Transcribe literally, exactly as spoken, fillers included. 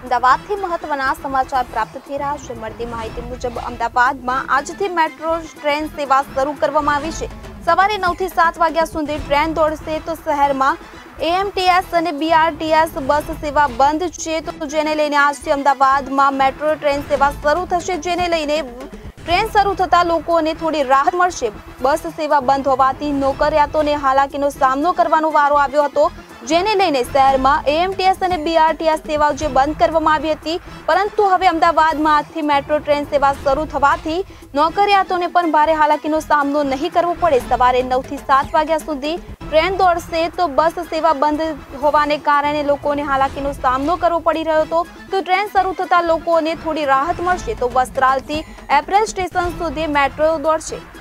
અમદાવાદથી મહત્વના સમાચાર પ્રાપ્ત થઈ રહ્યા છે। મળતી માહિતી મુજબ અમદાવાદમાં આજથી મેટ્રો ટ્રેન સેવા શરૂ કરવામાં આવી છે। સવારે નવ થી સાત વાગ્યા સુધી ટ્રેન દોડશે તો શહેરમાં એએમટીએસ અને બીઆરટીએસ બસ સેવા બંધ છે, તો જેને લઈને આજથી અમદાવાદમાં મેટ્રો ટ્રેન સેવા શરૂ થશે, જેને લઈને ટ્રેન શરૂ થતા લોકોને થોડી રાહત મળશે। બસ સેવા બંધ હોવાથી નોકરિયાતોને હાલાકીનો સામનો કરવાનો વારો આવ્યો હતો, જેને લઈને શહેરમાં એએમટીએસ અને બીઆરટીએસ સેવાઓ જે બંધ કરવામાં આવી હતી, પરંતુ હવે અમદાવાદમાં આજથી મેટ્રો ટ્રેન સેવા શરૂ થવાથી નોકરિયાતોને પણ ભારે હાલાકીનો સામનો નહીં કરવો પડે। સવારે નવ થી સાત વાગ્યા સુધી ટ્રેન દોડશે તો બસ સેવા બંધ હોવાને કારણે લોકોને હાલાકીનો સામનો કરવો પડી રહ્યો હતો, તો ટ્રેન શરૂ થતા લોકોને થોડી રાહત મળશે। તો વસ્ત્રાલથી એપ્રિલ સ્ટેશન સુધી મેટ્રો દોડશે।